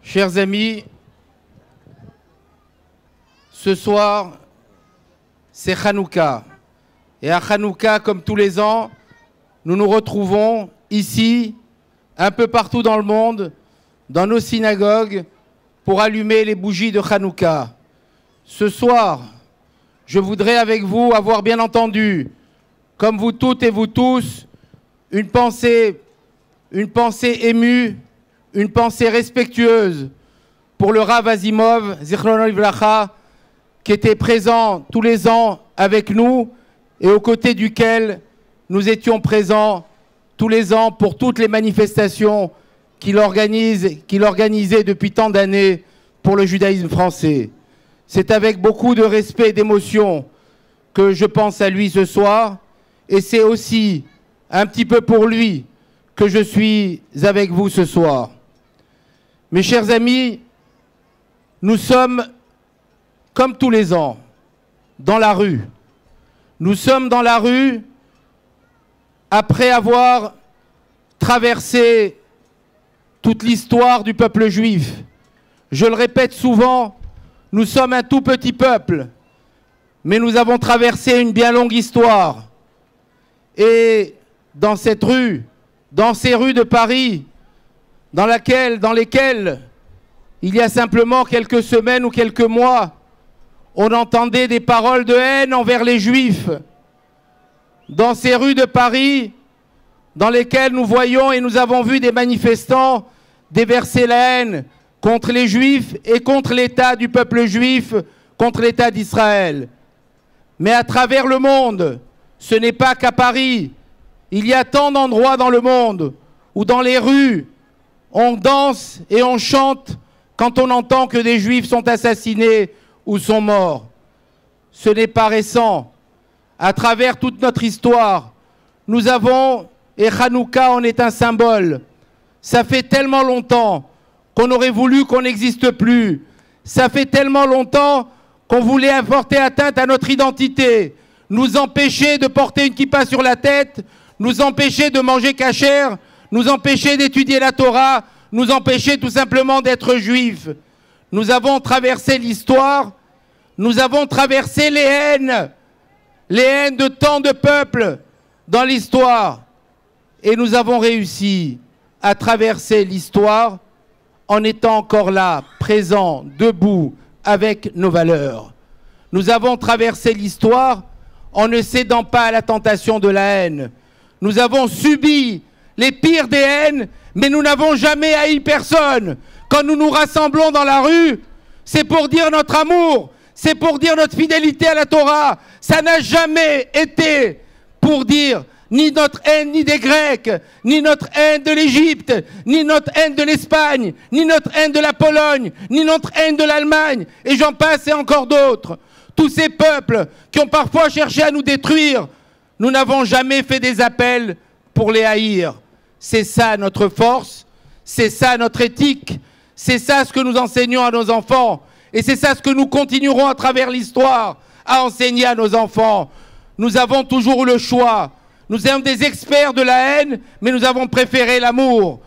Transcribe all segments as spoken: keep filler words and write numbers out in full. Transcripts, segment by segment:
Chers amis, ce soir, c'est Hanouka. Et à Hanouka, comme tous les ans, nous nous retrouvons ici, un peu partout dans le monde, dans nos synagogues, pour allumer les bougies de Hanouka. Ce soir, je voudrais avec vous avoir bien entendu, comme vous toutes et vous tous, une pensée, une pensée émue, une pensée respectueuse pour le Rav Azimov, Zichrono Livracha, qui était présent tous les ans avec nous et aux côtés duquel nous étions présents tous les ans pour toutes les manifestations qu'il organise, qu'il organisait depuis tant d'années pour le judaïsme français. C'est avec beaucoup de respect et d'émotion que je pense à lui ce soir, et c'est aussi un petit peu pour lui que je suis avec vous ce soir. Mes chers amis, nous sommes, comme tous les ans, dans la rue. Nous sommes dans la rue après avoir traversé toute l'histoire du peuple juif. Je le répète souvent, nous sommes un tout petit peuple, mais nous avons traversé une bien longue histoire. Et dans cette rue, dans ces rues de Paris, dans, laquelle, dans lesquelles, il y a simplement quelques semaines ou quelques mois, on entendait des paroles de haine envers les Juifs. Dans ces rues de Paris, dans lesquelles nous voyons et nous avons vu des manifestants déverser la haine contre les Juifs et contre l'État du peuple juif, contre l'État d'Israël. Mais à travers le monde, ce n'est pas qu'à Paris. Il y a tant d'endroits dans le monde où dans les rues, on danse et on chante quand on entend que des Juifs sont assassinés ou sont morts. Ce n'est pas récent. À travers toute notre histoire, nous avons, et Hanouka en est un symbole, ça fait tellement longtemps qu'on aurait voulu qu'on n'existe plus. Ça fait tellement longtemps qu'on voulait apporter atteinte à notre identité, nous empêcher de porter une kippa sur la tête, nous empêcher de manger kasher, nous empêcher d'étudier la Torah, nous empêcher tout simplement d'être juifs. Nous avons traversé l'histoire, nous avons traversé les haines, les haines de tant de peuples dans l'histoire. Et nous avons réussi à traverser l'histoire en étant encore là, présents, debout, avec nos valeurs. Nous avons traversé l'histoire en ne cédant pas à la tentation de la haine. Nous avons subi les pires des haines, mais nous n'avons jamais haï personne. Quand nous nous rassemblons dans la rue, c'est pour dire notre amour, c'est pour dire notre fidélité à la Torah. Ça n'a jamais été pour dire ni notre haine ni des Grecs, ni notre haine de l'Égypte, ni notre haine de l'Espagne, ni notre haine de la Pologne, ni notre haine de l'Allemagne, et j'en passe et encore d'autres. Tous ces peuples qui ont parfois cherché à nous détruire, nous n'avons jamais fait des appels pour les haïr. C'est ça notre force, c'est ça notre éthique, c'est ça ce que nous enseignons à nos enfants, et c'est ça ce que nous continuerons à travers l'histoire à enseigner à nos enfants. Nous avons toujours eu le choix. Nous sommes des experts de la haine, mais nous avons préféré l'amour.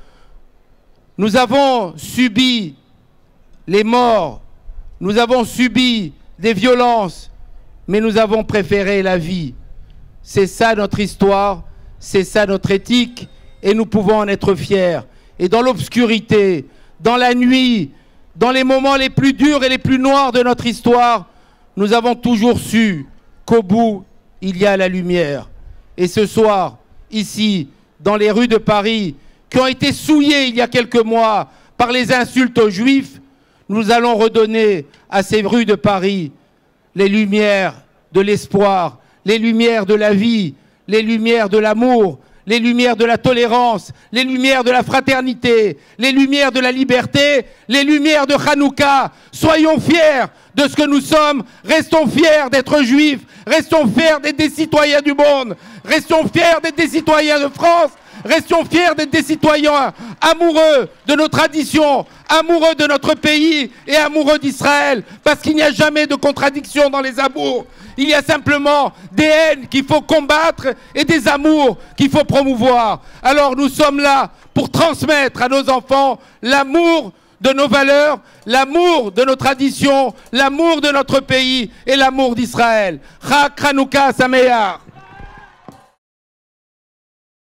Nous avons subi les morts, nous avons subi des violences, mais nous avons préféré la vie. C'est ça notre histoire, c'est ça notre éthique, et nous pouvons en être fiers. Et dans l'obscurité, dans la nuit, dans les moments les plus durs et les plus noirs de notre histoire, nous avons toujours su qu'au bout, il y a la lumière. Et ce soir, ici, dans les rues de Paris, qui ont été souillées il y a quelques mois par les insultes aux Juifs, nous allons redonner à ces rues de Paris les lumières de l'espoir, les lumières de la vie, les lumières de l'amour, les lumières de la tolérance, les lumières de la fraternité, les lumières de la liberté, les lumières de Hanouka. Soyons fiers de ce que nous sommes, restons fiers d'être juifs, restons fiers d'être des citoyens du monde, restons fiers d'être des citoyens de France, restons fiers d'être des citoyens amoureux de nos traditions, amoureux de notre pays et amoureux d'Israël, parce qu'il n'y a jamais de contradiction dans les amours. Il y a simplement des haines qu'il faut combattre et des amours qu'il faut promouvoir. Alors nous sommes là pour transmettre à nos enfants l'amour de nos valeurs, l'amour de nos traditions, l'amour de notre pays et l'amour d'Israël. Chag Hanouka Sameach.